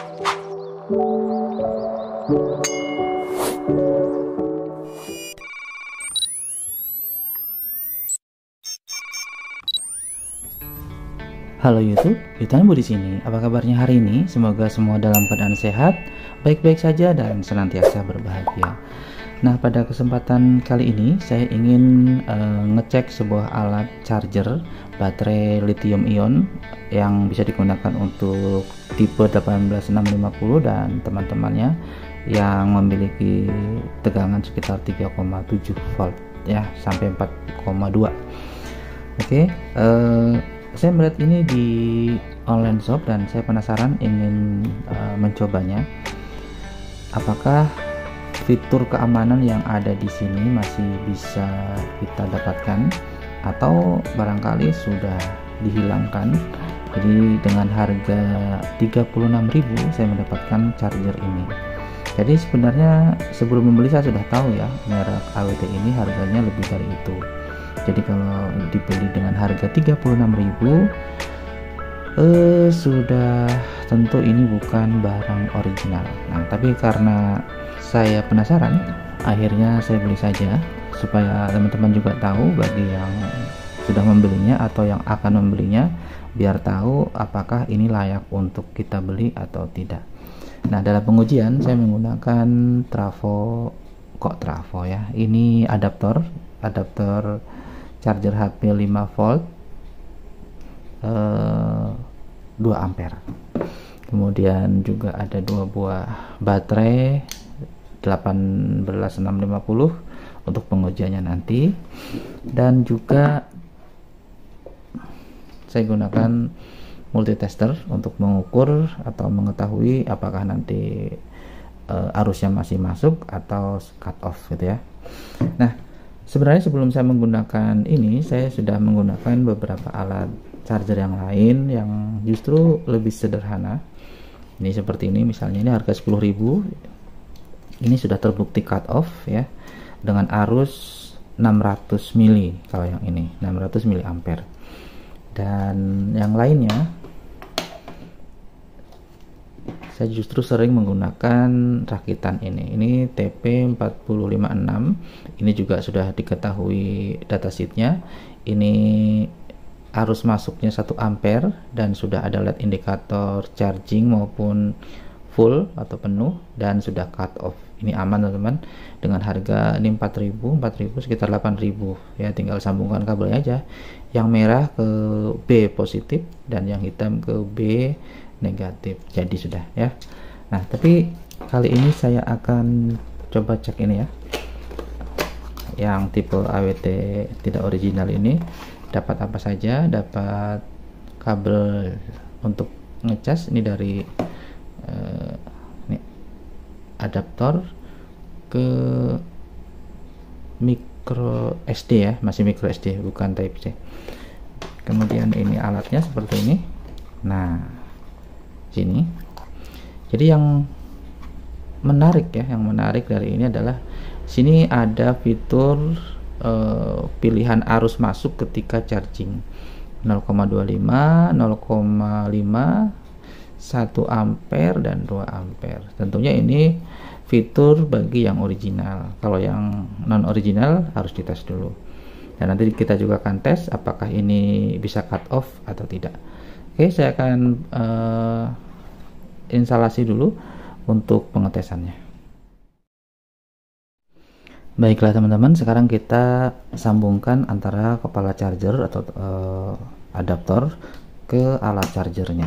Halo YouTube, Yutanbu di sini. Apa kabarnya hari ini? Semoga semua dalam keadaan sehat, baik-baik saja dan senantiasa berbahagia. Nah, pada kesempatan kali ini saya ingin ngecek sebuah alat charger baterai lithium ion yang bisa digunakan untuk tipe 18650 dan teman-temannya yang memiliki tegangan sekitar 3,7 volt ya sampai 4,2. Oke, saya melihat ini di online shop dan saya penasaran ingin mencobanya. Apakah fitur keamanan yang ada di sini masih bisa kita dapatkan atau barangkali sudah dihilangkan? Jadi dengan harga 36.000 saya mendapatkan charger ini. Jadi sebenarnya sebelum membeli saya sudah tahu ya merek AWT ini harganya lebih dari itu. Jadi kalau dibeli dengan harga 36.000 sudah tentu ini bukan barang original. Nah, tapi karena saya penasaran, akhirnya saya beli saja supaya teman-teman juga tahu bagi yang sudah membelinya atau yang akan membelinya, biar tahu apakah ini layak untuk kita beli atau tidak. Nah, dalam pengujian saya menggunakan trafo ya. Ini adaptor charger HP 5 volt 2 ampere. Kemudian juga ada 2 buah baterai 18650 untuk pengujiannya nanti, dan juga saya gunakan multitester untuk mengukur atau mengetahui apakah nanti arusnya masih masuk atau cut off gitu ya. Nah, sebenarnya sebelum saya menggunakan ini, saya sudah menggunakan beberapa alat charger yang lain yang justru lebih sederhana. Ini seperti ini, misalnya ini harga 10.000. Ini sudah terbukti cut off ya dengan arus 600 mili kalau yang ini 600 mili ampere. Dan yang lainnya saya justru sering menggunakan rakitan ini TP4506. ini juga sudah diketahui datasheetnya, ini arus masuknya 1 ampere dan sudah ada LED indikator charging maupun full atau penuh dan sudah cut off. Ini aman teman-teman, dengan harga ini 4.000 sekitar 8.000 ya, tinggal sambungkan kabelnya aja, yang merah ke B positif dan yang hitam ke B negatif, jadi sudah ya. Nah, tapi kali ini saya akan coba cek ini ya, yang tipe AWT tidak original ini dapat apa saja. Dapat kabel untuk ngecas ini dari ini adaptor ke micro SD ya, masih micro SD bukan type C. Kemudian ini alatnya seperti ini. Nah, sini. Jadi yang menarik dari ini adalah sini ada fitur pilihan arus masuk ketika charging 0,25, 0,5, 1 ampere dan 2 ampere. Tentunya ini fitur bagi yang original. Kalau yang non original harus dites dulu. Dan nanti kita juga akan tes apakah ini bisa cut off atau tidak. Oke, saya akan instalasi dulu untuk pengetesannya. Baiklah teman-teman, sekarang kita sambungkan antara kepala charger atau adaptor ke alat chargernya.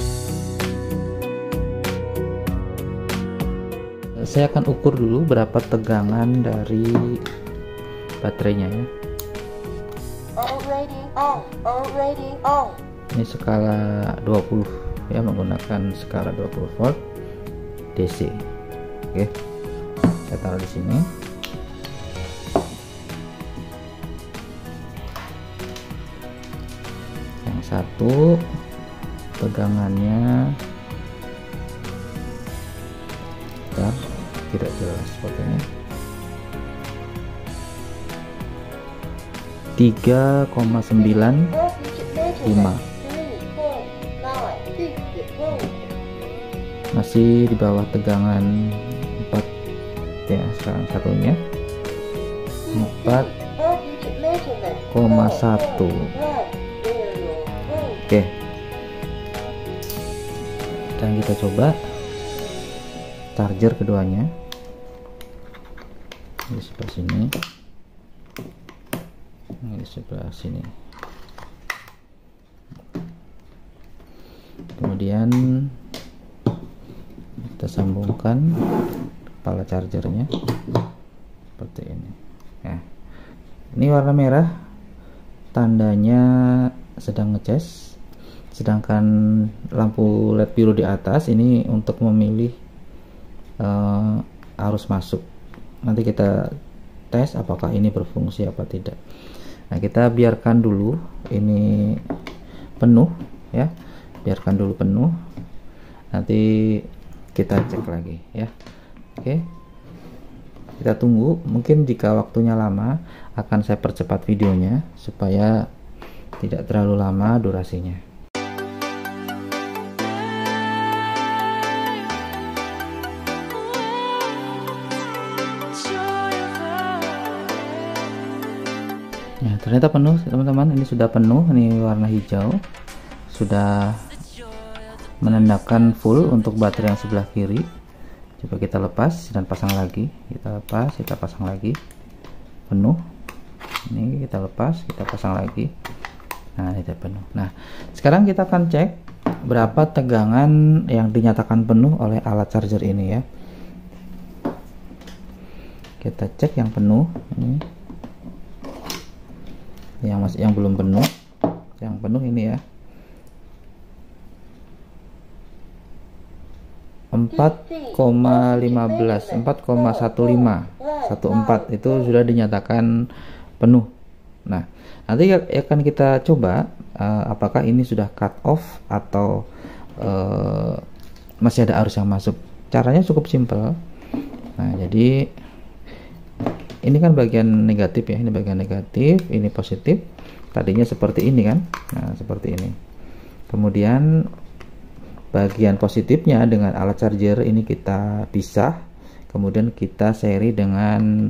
Saya akan ukur dulu berapa tegangan dari baterainya ya. Ini skala 20 ya, menggunakan skala 20 volt DC. Oke, saya taruh di sini. Yang satu tegangannya tidak jelas sepertinya 3,95. masih di bawah tegangan 4 ya. Sekarang satunya 4,1. Oke, dan kita coba charger keduanya di sebelah sini, di sebelah sini. Kemudian kita sambungkan kepala chargernya seperti ini. Nah, ini warna merah tandanya sedang ngecas, sedangkan lampu LED biru di atas ini untuk memilih arus masuk. Nanti kita tes apakah ini berfungsi apa tidak. Nah, kita biarkan dulu ini penuh ya, biarkan dulu penuh, nanti kita cek lagi ya. Oke, kita tunggu. Mungkin jika waktunya lama akan saya percepat videonya supaya tidak terlalu lama durasinya. Ya, ternyata penuh teman-teman. Ini sudah penuh, ini warna hijau, sudah menandakan full untuk baterai yang sebelah kiri. Coba kita lepas dan pasang lagi. Kita lepas, kita pasang lagi. Penuh. Ini kita lepas, kita pasang lagi. Nah, ini penuh. Nah, sekarang kita akan cek berapa tegangan yang dinyatakan penuh oleh alat charger ini ya. Kita cek yang penuh ini. Yang belum penuh, yang penuh ini ya, 4,15, 4,1514 itu sudah dinyatakan penuh. Nah, nanti akan kita coba apakah ini sudah cut off atau masih ada arus yang masuk. Caranya cukup simpel. Nah, jadi ini kan bagian negatif ya, ini bagian negatif, ini positif. Tadinya seperti ini kan, nah seperti ini. Kemudian bagian positifnya dengan alat charger ini kita pisah, kemudian kita seri dengan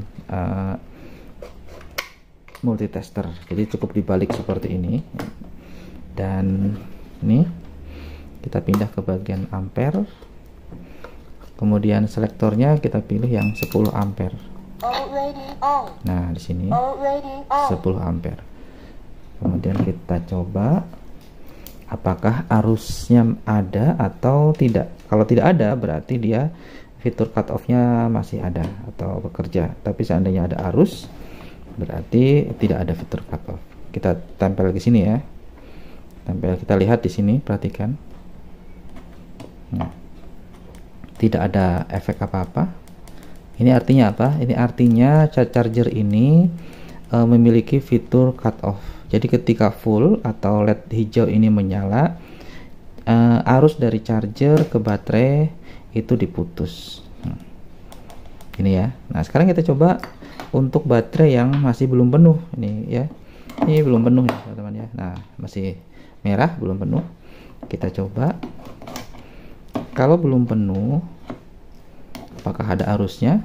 multitester. Jadi cukup dibalik seperti ini. Dan ini kita pindah ke bagian ampere. Kemudian selektornya kita pilih yang 10 ampere. Nah, di sini 10 ampere. Kemudian kita coba apakah arusnya ada atau tidak. Kalau tidak ada berarti dia fitur cut off-nya masih ada atau bekerja. Tapi seandainya ada arus berarti tidak ada fitur cut off. Kita tempel di sini ya. Tempel, kita lihat di sini, perhatikan. Nah, tidak ada efek apa-apa. Ini artinya apa? Ini artinya charger ini memiliki fitur cut off. Jadi ketika full atau LED hijau ini menyala, arus dari charger ke baterai itu diputus. Ini ya. Nah, sekarang kita coba untuk baterai yang masih belum penuh. Ini ya. Ini belum penuh ya, teman-teman ya. Nah, masih merah, belum penuh. Kita coba. Kalau belum penuh, apakah ada arusnya?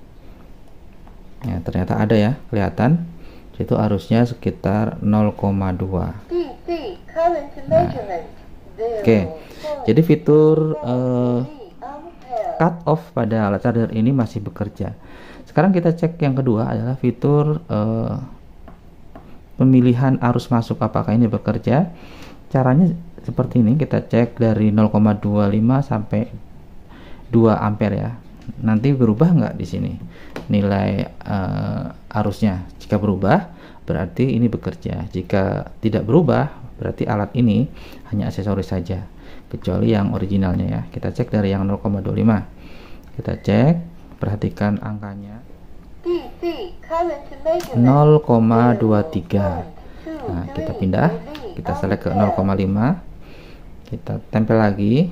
Ya, ternyata ada ya, kelihatan. Itu arusnya sekitar 0,2. Nah, oke. Jadi fitur cut off pada alat charger ini masih bekerja. Sekarang kita cek yang kedua adalah fitur pemilihan arus masuk, apakah ini bekerja. Caranya seperti ini, kita cek dari 0,25 sampai 2 ampere ya. Nanti berubah nggak di sini nilai arusnya. Jika berubah berarti ini bekerja, jika tidak berubah berarti alat ini hanya aksesoris saja, kecuali yang originalnya ya. Kita cek dari yang 0,25, kita cek, perhatikan angkanya 0,23. Nah, kita pindah, kita select ke 0,5, kita tempel lagi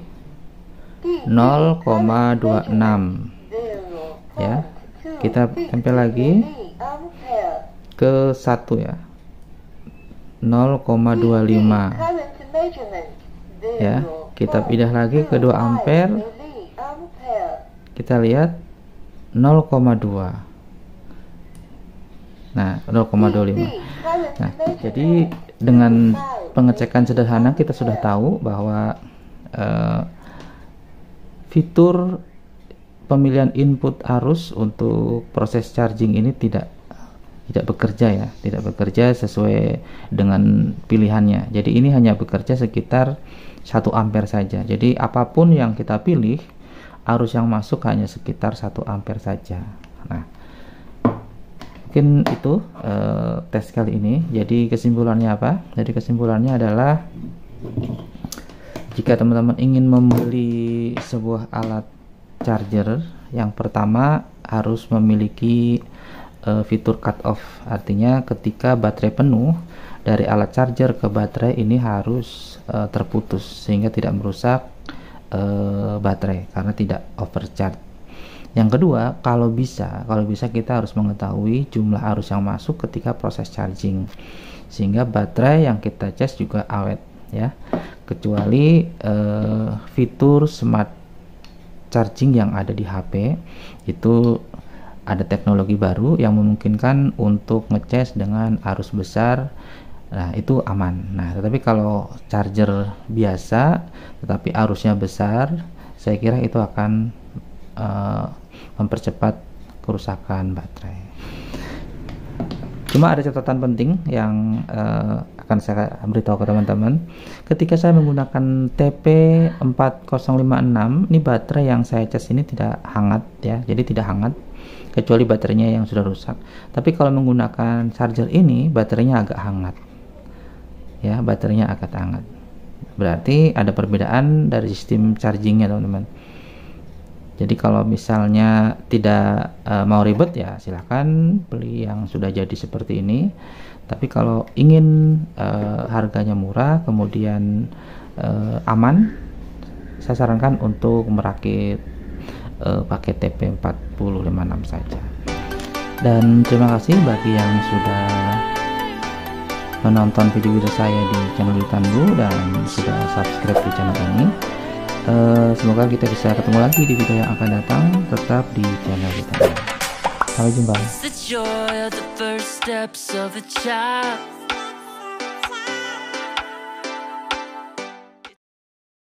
0,26 ya. Kita tempel lagi ke 1 ya, 0,25 ya. Kita pindah lagi ke 2 ampere kita lihat 0,2. Nah, 0,25. Nah, jadi dengan pengecekan sederhana kita sudah tahu bahwa fitur pemilihan input arus untuk proses charging ini tidak bekerja ya, tidak bekerja sesuai dengan pilihannya. Jadi ini hanya bekerja sekitar 1 ampere saja. Jadi apapun yang kita pilih, arus yang masuk hanya sekitar 1 ampere saja. Nah, mungkin itu tes kali ini. Jadi kesimpulannya apa? Jadi kesimpulannya adalah jika teman-teman ingin membeli sebuah alat charger, yang pertama harus memiliki fitur cut off. Artinya ketika baterai penuh, dari alat charger ke baterai ini harus terputus sehingga tidak merusak baterai karena tidak overcharge. Yang kedua, kalau bisa kita harus mengetahui jumlah arus yang masuk ketika proses charging sehingga baterai yang kita cas juga awet ya. Kecuali fitur smart charging yang ada di HP itu ada teknologi baru yang memungkinkan untuk ngecas dengan arus besar. Nah, itu aman. Nah, tetapi kalau charger biasa tetapi arusnya besar, saya kira itu akan mempercepat kerusakan baterai. Cuma ada catatan penting yang akan saya beritahu ke teman-teman. Ketika saya menggunakan TP4056, ini baterai yang saya cas ini tidak hangat ya, jadi tidak hangat kecuali baterainya yang sudah rusak. Tapi kalau menggunakan charger ini, baterainya agak hangat ya, baterainya agak hangat. Berarti ada perbedaan dari sistem chargingnya teman-teman. Jadi kalau misalnya tidak mau ribet ya silahkan beli yang sudah jadi seperti ini. Tapi kalau ingin harganya murah kemudian aman, saya sarankan untuk merakit pakai TP4056 saja. Dan terima kasih bagi yang sudah menonton video-video saya di channel Witandu dan sudah subscribe di channel ini. Semoga kita bisa ketemu lagi di video yang akan datang. Tetap di channel kita. Sampai jumpa.